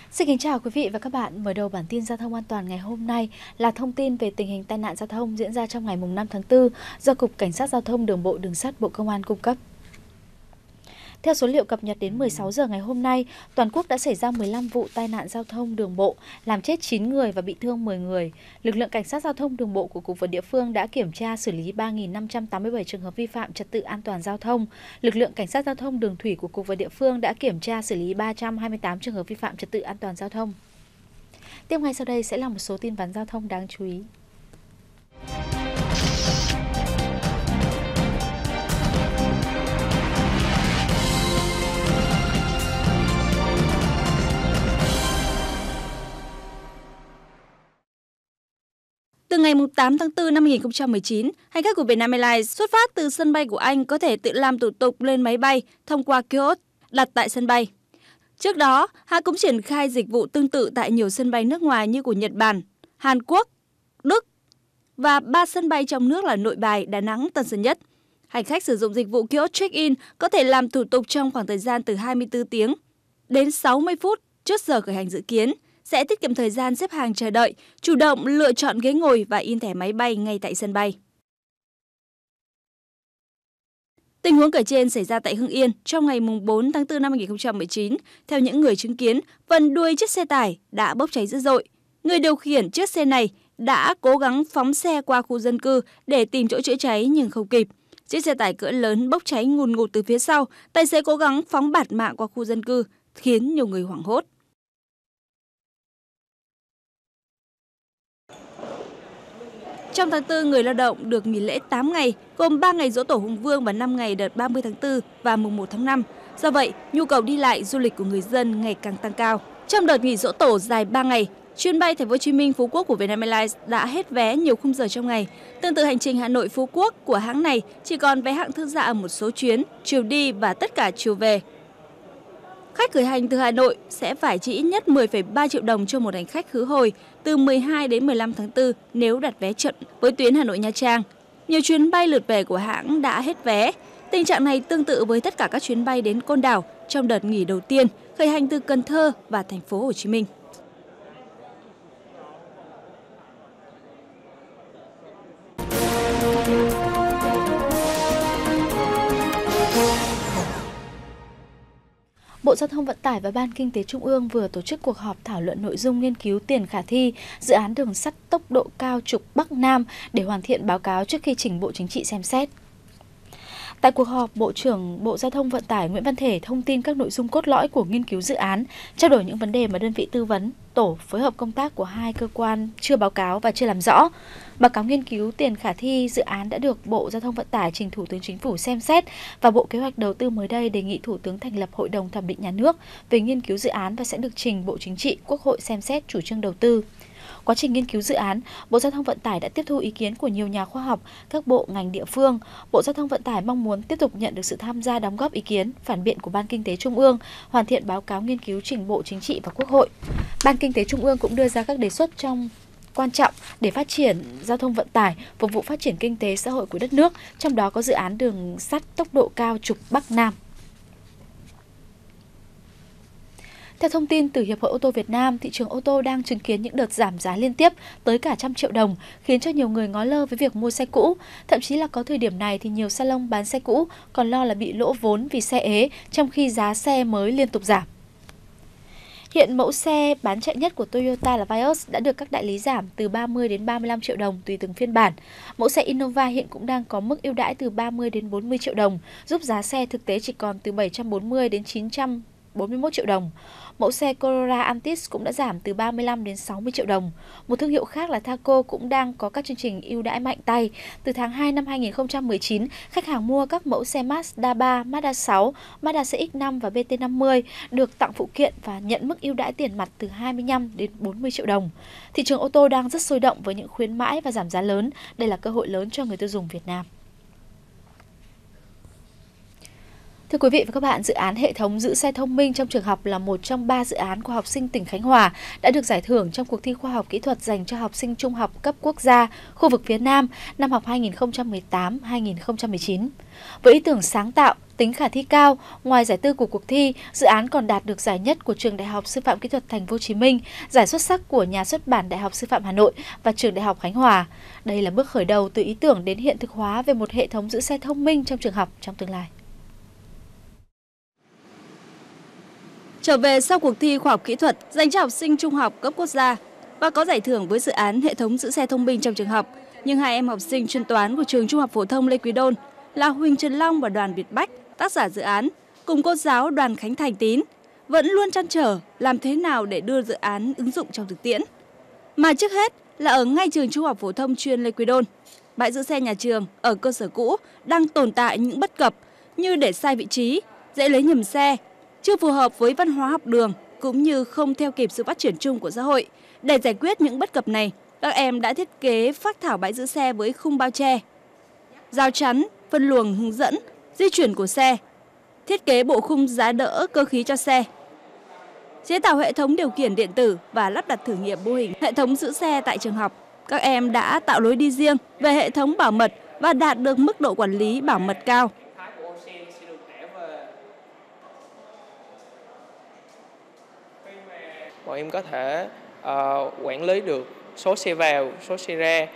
Xin kính chào quý vị và các bạn. Mở đầu bản tin giao thông an toàn ngày hôm nay là thông tin về tình hình tai nạn giao thông diễn ra trong ngày 5 tháng 4 do Cục Cảnh sát Giao thông Đường bộ Đường sắt Bộ Công an cung cấp. Theo số liệu cập nhật đến 16 giờ ngày hôm nay, toàn quốc đã xảy ra 15 vụ tai nạn giao thông đường bộ, làm chết 9 người và bị thương 10 người. Lực lượng Cảnh sát Giao thông Đường bộ của Cục và địa phương đã kiểm tra xử lý 3.587 trường hợp vi phạm trật tự an toàn giao thông. Lực lượng Cảnh sát Giao thông Đường thủy của Cục và địa phương đã kiểm tra xử lý 328 trường hợp vi phạm trật tự an toàn giao thông. Tiếp ngay sau đây sẽ là một số tin vắn giao thông đáng chú ý. Từ ngày 8 tháng 4 năm 2019, hành khách của Vietnam Airlines xuất phát từ sân bay của Anh có thể tự làm thủ tục lên máy bay thông qua kiosk đặt tại sân bay. Trước đó, hãng cũng triển khai dịch vụ tương tự tại nhiều sân bay nước ngoài như của Nhật Bản, Hàn Quốc, Đức và 3 sân bay trong nước là Nội Bài, Đà Nẵng, Tân Sơn Nhất. Hành khách sử dụng dịch vụ kiosk check-in có thể làm thủ tục trong khoảng thời gian từ 24 tiếng đến 60 phút trước giờ khởi hành dự kiến, sẽ tiết kiệm thời gian xếp hàng chờ đợi, chủ động lựa chọn ghế ngồi và in thẻ máy bay ngay tại sân bay. Tình huống kể trên xảy ra tại Hưng Yên trong ngày 4 tháng 4 năm 2019. Theo những người chứng kiến, phần đuôi chiếc xe tải đã bốc cháy dữ dội. Người điều khiển chiếc xe này đã cố gắng phóng xe qua khu dân cư để tìm chỗ chữa cháy nhưng không kịp. Chiếc xe tải cỡ lớn bốc cháy ngùn ngụt từ phía sau, tài xế cố gắng phóng bạt mạng qua khu dân cư, khiến nhiều người hoảng hốt. Trong tháng 4, người lao động được nghỉ lễ 8 ngày, gồm 3 ngày Giỗ Tổ Hùng Vương và 5 ngày đợt 30 tháng 4 và mùng 1 tháng 5. Do vậy, nhu cầu đi lại du lịch của người dân ngày càng tăng cao. Trong đợt nghỉ Giỗ Tổ dài 3 ngày, chuyến bay Thành phố Hồ Chí Minh Phú Quốc của Vietnam Airlines đã hết vé nhiều khung giờ trong ngày. Tương tự hành trình Hà Nội Phú Quốc của hãng này chỉ còn vé hạng thương gia ở một số chuyến, chiều đi và tất cả chiều về. Khách khởi hành từ Hà Nội sẽ phải chi ít nhất 10,3 triệu đồng cho một hành khách khứ hồi từ 12 đến 15 tháng 4 nếu đặt vé chậm với tuyến Hà Nội Nha Trang. Nhiều chuyến bay lượt về của hãng đã hết vé. Tình trạng này tương tự với tất cả các chuyến bay đến Côn Đảo trong đợt nghỉ đầu tiên khởi hành từ Cần Thơ và Thành phố Hồ Chí Minh. Bộ Giao thông Vận tải và Ban Kinh tế Trung ương vừa tổ chức cuộc họp thảo luận nội dung nghiên cứu tiền khả thi dự án đường sắt tốc độ cao trục Bắc Nam để hoàn thiện báo cáo trước khi trình Bộ Chính trị xem xét. Tại cuộc họp, Bộ trưởng Bộ Giao thông Vận tải Nguyễn Văn Thể thông tin các nội dung cốt lõi của nghiên cứu dự án, trao đổi những vấn đề mà đơn vị tư vấn, tổ phối hợp công tác của hai cơ quan chưa báo cáo và chưa làm rõ. Báo cáo nghiên cứu tiền khả thi dự án đã được Bộ Giao thông Vận tải trình Thủ tướng Chính phủ xem xét và Bộ Kế hoạch Đầu tư mới đây đề nghị Thủ tướng thành lập Hội đồng thẩm định nhà nước về nghiên cứu dự án và sẽ được trình Bộ Chính trị, Quốc hội xem xét chủ trương đầu tư. Quá trình nghiên cứu dự án, Bộ Giao thông Vận tải đã tiếp thu ý kiến của nhiều nhà khoa học, các bộ ngành địa phương. Bộ Giao thông Vận tải mong muốn tiếp tục nhận được sự tham gia đóng góp ý kiến, phản biện của Ban Kinh tế Trung ương, hoàn thiện báo cáo nghiên cứu trình Bộ Chính trị và Quốc hội. Ban Kinh tế Trung ương cũng đưa ra các đề xuất quan trọng để phát triển giao thông vận tải, phục vụ phát triển kinh tế xã hội của đất nước, trong đó có dự án đường sắt tốc độ cao trục Bắc Nam. Theo thông tin từ Hiệp hội ô tô Việt Nam, thị trường ô tô đang chứng kiến những đợt giảm giá liên tiếp tới cả 100 triệu đồng, khiến cho nhiều người ngó lơ với việc mua xe cũ. Thậm chí là có thời điểm này thì nhiều salon bán xe cũ còn lo là bị lỗ vốn vì xe ế, trong khi giá xe mới liên tục giảm. Hiện mẫu xe bán chạy nhất của Toyota là Vios đã được các đại lý giảm từ 30 đến 35 triệu đồng tùy từng phiên bản. Mẫu xe Innova hiện cũng đang có mức ưu đãi từ 30 đến 40 triệu đồng, giúp giá xe thực tế chỉ còn từ 740 đến 941 triệu đồng. Mẫu xe Corolla Altis cũng đã giảm từ 35 đến 60 triệu đồng. Một thương hiệu khác là Thaco cũng đang có các chương trình ưu đãi mạnh tay. Từ tháng 2 năm 2019, khách hàng mua các mẫu xe Mazda 3, Mazda 6, Mazda CX-5 và BT50 được tặng phụ kiện và nhận mức ưu đãi tiền mặt từ 25 đến 40 triệu đồng. Thị trường ô tô đang rất sôi động với những khuyến mãi và giảm giá lớn. Đây là cơ hội lớn cho người tiêu dùng Việt Nam. Thưa quý vị và các bạn, dự án hệ thống giữ xe thông minh trong trường học là một trong 3 dự án của học sinh tỉnh Khánh Hòa đã được giải thưởng trong cuộc thi khoa học kỹ thuật dành cho học sinh trung học cấp quốc gia khu vực phía Nam năm học 2018-2019. Với ý tưởng sáng tạo, tính khả thi cao, ngoài giải tư của cuộc thi, dự án còn đạt được giải nhất của Trường Đại học Sư phạm Kỹ thuật Thành phố Hồ Chí Minh, giải xuất sắc của Nhà xuất bản Đại học Sư phạm Hà Nội và Trường Đại học Khánh Hòa. Đây là bước khởi đầu từ ý tưởng đến hiện thực hóa về một hệ thống giữ xe thông minh trong trường học trong tương lai. Trở về sau cuộc thi khoa học kỹ thuật dành cho học sinh trung học cấp quốc gia và có giải thưởng với dự án hệ thống giữ xe thông minh trong trường học, nhưng hai em học sinh chuyên toán của trường Trung học phổ thông Lê Quý Đôn là Huỳnh Trần Long và Đoàn Việt Bách, tác giả dự án, cùng cô giáo Đoàn Khánh Thành Tín vẫn luôn trăn trở làm thế nào để đưa dự án ứng dụng trong thực tiễn. Mà trước hết là ở ngay trường Trung học phổ thông chuyên Lê Quý Đôn, bãi giữ xe nhà trường ở cơ sở cũ đang tồn tại những bất cập như để sai vị trí, dễ lấy nhầm xe, chưa phù hợp với văn hóa học đường cũng như không theo kịp sự phát triển chung của xã hội. Để giải quyết những bất cập này, các em đã thiết kế phác thảo bãi giữ xe với khung bao che, rào chắn, phân luồng hướng dẫn, di chuyển của xe, thiết kế bộ khung giá đỡ cơ khí cho xe, chế tạo hệ thống điều khiển điện tử và lắp đặt thử nghiệm mô hình hệ thống giữ xe tại trường học. Các em đã tạo lối đi riêng về hệ thống bảo mật và đạt được mức độ quản lý bảo mật cao. Bọn em có thể quản lý được số xe vào, số xe ra,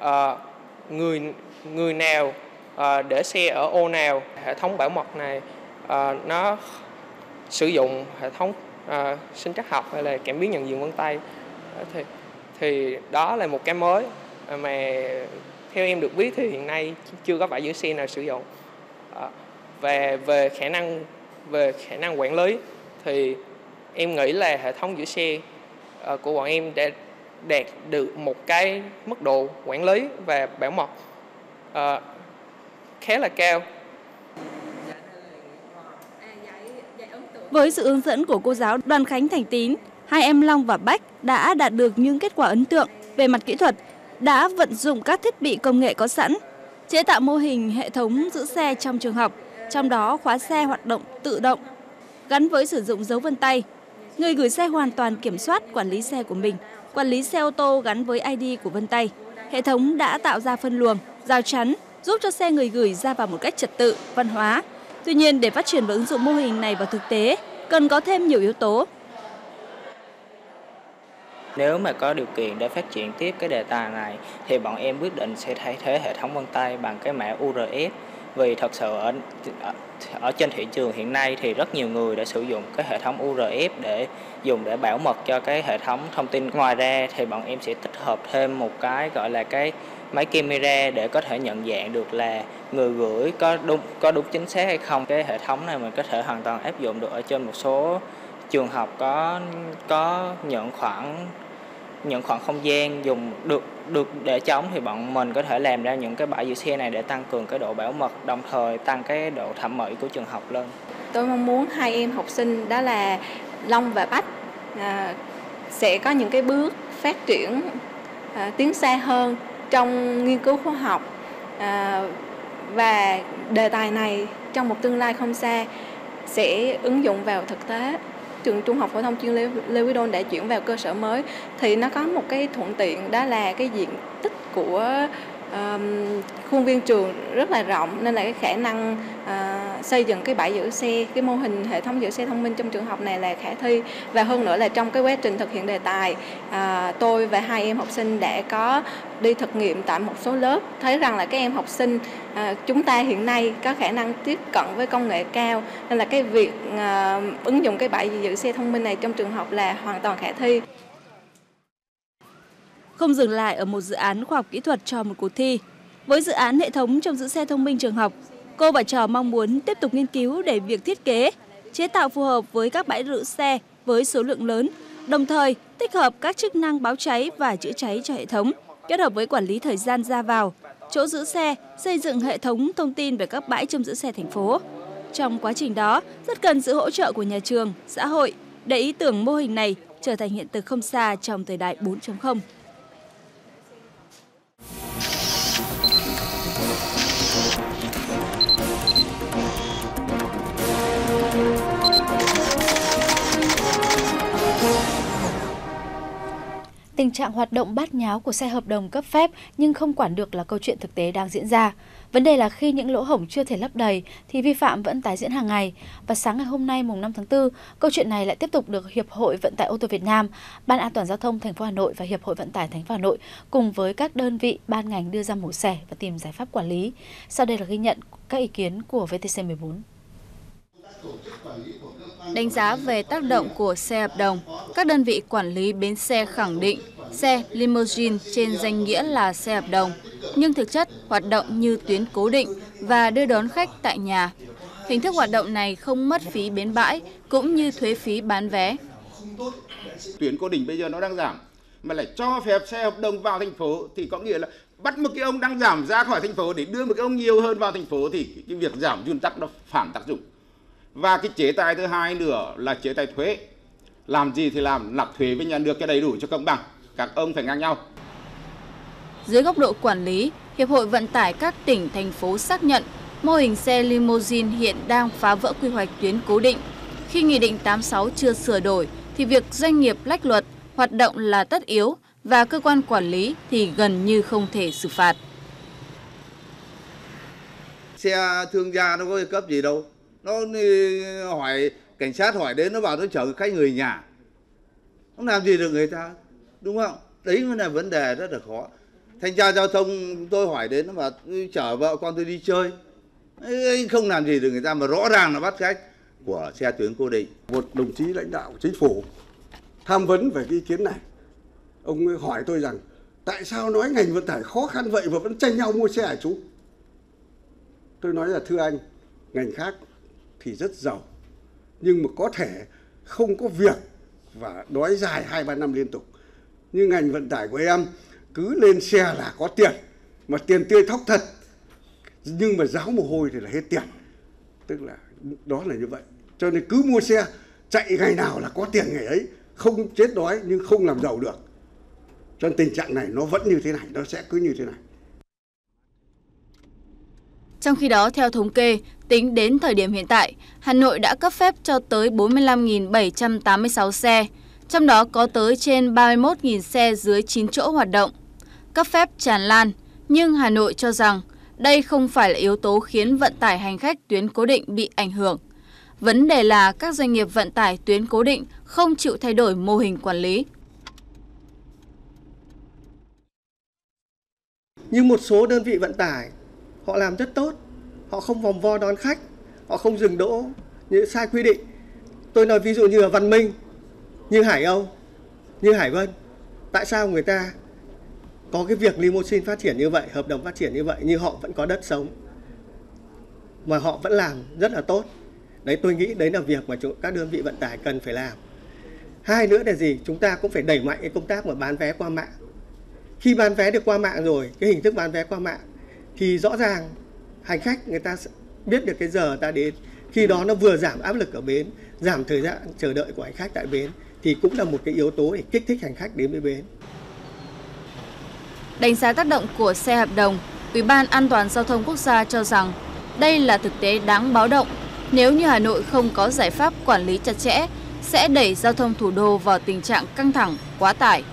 người nào để xe ở ô nào. Hệ thống bảo mật này nó sử dụng hệ thống sinh trắc học hay là cảm biến nhận diện vân tay, thì đó là một cái mới mà theo em được biết thì hiện nay chưa có bãi giữ xe nào sử dụng. Và về khả năng quản lý thì em nghĩ là hệ thống giữ xe của bọn em đã đạt được một cái mức độ quản lý và bảo mật khá là cao. Với sự hướng dẫn của cô giáo Đoàn Khánh Thành Tín, hai em Long và Bách đã đạt được những kết quả ấn tượng về mặt kỹ thuật, đã vận dụng các thiết bị công nghệ có sẵn, chế tạo mô hình hệ thống giữ xe trong trường học, trong đó khóa xe hoạt động tự động, gắn với sử dụng dấu vân tay. Người gửi xe hoàn toàn kiểm soát quản lý xe của mình, quản lý xe ô tô gắn với ID của vân tay. Hệ thống đã tạo ra phân luồng, rào chắn, giúp cho xe người gửi ra vào một cách trật tự, văn hóa. Tuy nhiên, để phát triển và ứng dụng mô hình này vào thực tế, cần có thêm nhiều yếu tố. Nếu mà có điều kiện để phát triển tiếp cái đề tài này, thì bọn em quyết định sẽ thay thế hệ thống vân tay bằng cái mã URS. Vì thật sự ở trên thị trường hiện nay thì rất nhiều người đã sử dụng cái hệ thống URS để dùng để bảo mật cho cái hệ thống thông tin. Ngoài ra thì bọn em sẽ tích hợp thêm một cái gọi là cái máy camera để có thể nhận dạng được là người gửi có đúng chính xác hay không. Cái hệ thống này mình có thể hoàn toàn áp dụng được ở trên một số trường học có nhận khoảng không gian dùng được để trống, thì bọn mình có thể làm ra những cái bãi giữ xe này để tăng cường cái độ bảo mật, đồng thời tăng cái độ thẩm mỹ của trường học lên. Tôi mong muốn hai em học sinh đó là Long và Bách sẽ có những cái bước phát triển tiến xa hơn trong nghiên cứu khoa học, và đề tài này trong một tương lai không xa sẽ ứng dụng vào thực tế. Trường Trung học phổ thông chuyên Lê Quý Đôn đã chuyển vào cơ sở mới thì nó có một cái thuận tiện, đó là cái diện tích của khuôn viên trường rất là rộng, nên là cái khả năng xây dựng cái bãi giữ xe, cái mô hình hệ thống giữ xe thông minh trong trường học này là khả thi. Và hơn nữa là trong cái quá trình thực hiện đề tài, tôi và hai em học sinh đã có đi thực nghiệm tại một số lớp, thấy rằng là các em học sinh chúng ta hiện nay có khả năng tiếp cận với công nghệ cao, nên là cái việc ứng dụng cái bãi giữ xe thông minh này trong trường học là hoàn toàn khả thi. Không dừng lại ở một dự án khoa học kỹ thuật cho một cuộc thi, với dự án hệ thống trông giữ xe thông minh trường học, cô và trò mong muốn tiếp tục nghiên cứu để việc thiết kế, chế tạo phù hợp với các bãi giữ xe với số lượng lớn, đồng thời tích hợp các chức năng báo cháy và chữa cháy cho hệ thống, kết hợp với quản lý thời gian ra vào, chỗ giữ xe, xây dựng hệ thống thông tin về các bãi trông giữ xe thành phố. Trong quá trình đó, rất cần sự hỗ trợ của nhà trường, xã hội để ý tưởng mô hình này trở thành hiện thực không xa trong thời đại 4.0. Tình trạng hoạt động bát nháo của xe hợp đồng cấp phép nhưng không quản được là câu chuyện thực tế đang diễn ra. Vấn đề là khi những lỗ hổng chưa thể lấp đầy thì vi phạm vẫn tái diễn hàng ngày. Và sáng ngày hôm nay mùng 5 tháng 4, câu chuyện này lại tiếp tục được Hiệp hội Vận tải ô tô Việt Nam, Ban An toàn giao thông thành phố Hà Nội và Hiệp hội Vận tải thành phố Hà Nội cùng với các đơn vị ban ngành đưa ra mổ xẻ và tìm giải pháp quản lý. Sau đây là ghi nhận các ý kiến của VTC14. Đánh giá về tác động của xe hợp đồng, các đơn vị quản lý bến xe khẳng định xe limousine trên danh nghĩa là xe hợp đồng, nhưng thực chất hoạt động như tuyến cố định và đưa đón khách tại nhà. Hình thức hoạt động này không mất phí bến bãi cũng như thuế phí bán vé. Tuyến cố định bây giờ nó đang giảm, mà lại cho phép xe hợp đồng vào thành phố thì có nghĩa là bắt một cái ông đang giảm ra khỏi thành phố để đưa một cái ông nhiều hơn vào thành phố thì cái việc giảm dùn tắc nó phản tác dụng. Và cái chế tài thứ hai nữa là chế tài thuế. Làm gì thì làm, nạp thuế với nhà nước cho đầy đủ cho công bằng. Các ông phải ngang nhau. Dưới góc độ quản lý, Hiệp hội Vận tải các tỉnh, thành phố xác nhận mô hình xe limousine hiện đang phá vỡ quy hoạch tuyến cố định. Khi Nghị định 86 chưa sửa đổi thì việc doanh nghiệp lách luật hoạt động là tất yếu và cơ quan quản lý thì gần như không thể xử phạt. Xe thương gia nó có cấp gì đâu. Nó hỏi, cảnh sát hỏi đến nó bảo nó chở khách người nhà. Không làm gì được người ta, đúng không? Đấy mới là vấn đề rất là khó. Thanh tra giao thông tôi hỏi đến nó bảo chở vợ con tôi đi chơi. Ấy, không làm gì được người ta mà rõ ràng là bắt khách của xe tuyến cố định. Một đồng chí lãnh đạo của chính phủ tham vấn về cái ý kiến này. Ông ấy hỏi tôi rằng tại sao nói ngành vận tải khó khăn vậy mà vẫn tranh nhau mua xe hả chú? Tôi nói là thưa anh, ngành khác thì rất giàu, nhưng mà có thể không có việc và đói dài 2-3 năm liên tục. Nhưng ngành vận tải của em cứ lên xe là có tiền, mà tiền tươi thóc thật, nhưng mà ráo mồ hôi thì là hết tiền. Tức là đó là như vậy. Cho nên cứ mua xe, chạy ngày nào là có tiền ngày ấy, không chết đói nhưng không làm giàu được. Cho nên tình trạng này nó vẫn như thế này, nó sẽ cứ như thế này. Trong khi đó, theo thống kê, tính đến thời điểm hiện tại, Hà Nội đã cấp phép cho tới 45.786 xe, trong đó có tới trên 31.000 xe dưới 9 chỗ hoạt động. Cấp phép tràn lan, nhưng Hà Nội cho rằng đây không phải là yếu tố khiến vận tải hành khách tuyến cố định bị ảnh hưởng. Vấn đề là các doanh nghiệp vận tải tuyến cố định không chịu thay đổi mô hình quản lý. Nhưng một số đơn vị vận tải họ làm rất tốt, họ không vòng vo đón khách, họ không dừng đỗ như sai quy định. Tôi nói ví dụ như là Văn Minh, như Hải Âu, như Hải Vân. Tại sao người ta có cái việc limousine phát triển như vậy, hợp đồng phát triển như vậy, nhưng họ vẫn có đất sống mà họ vẫn làm rất là tốt. Đấy, tôi nghĩ đấy là việc mà các đơn vị vận tải cần phải làm. Hai nữa là gì? Chúng ta cũng phải đẩy mạnh cái công tác mà bán vé qua mạng. Khi bán vé được qua mạng rồi, cái hình thức bán vé qua mạng thì rõ ràng hành khách người ta biết được cái giờ ta đến. Khi đó nó vừa giảm áp lực ở bến, giảm thời gian chờ đợi của hành khách tại bến thì cũng là một cái yếu tố để kích thích hành khách đến với bến. Đánh giá tác động của xe hợp đồng, Ủy ban An toàn giao thông quốc gia cho rằng đây là thực tế đáng báo động. Nếu như Hà Nội không có giải pháp quản lý chặt chẽ, sẽ đẩy giao thông thủ đô vào tình trạng căng thẳng, quá tải.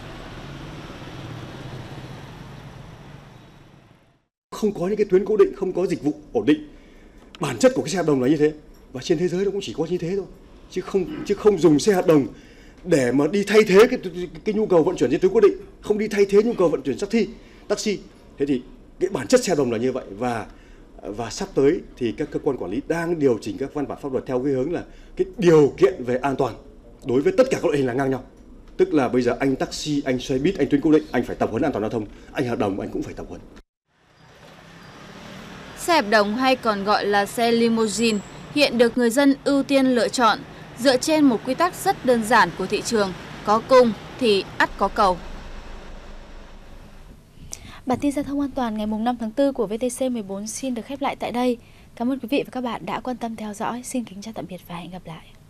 Không có những cái tuyến cố định, không có dịch vụ ổn định. Bản chất của cái xe hợp đồng là như thế, và trên thế giới nó cũng chỉ có như thế thôi, chứ không dùng xe hợp đồng để mà đi thay thế cái nhu cầu vận chuyển trên tuyến cố định, không đi thay thế nhu cầu vận chuyển taxi. Thế thì cái bản chất xe hợp đồng là như vậy, và sắp tới thì các cơ quan quản lý đang điều chỉnh các văn bản pháp luật theo cái hướng là cái điều kiện về an toàn đối với tất cả các loại hình là ngang nhau. Tức là bây giờ anh taxi, anh xe buýt, anh tuyến cố định, anh phải tập huấn an toàn giao thông, anh hợp đồng anh cũng phải tập huấn. Xe hợp đồng hay còn gọi là xe limousine hiện được người dân ưu tiên lựa chọn dựa trên một quy tắc rất đơn giản của thị trường, có cung thì ắt có cầu. Bản tin giao thông an toàn ngày 5 tháng 4 của VTC14 xin được khép lại tại đây. Cảm ơn quý vị và các bạn đã quan tâm theo dõi. Xin kính chào tạm biệt và hẹn gặp lại.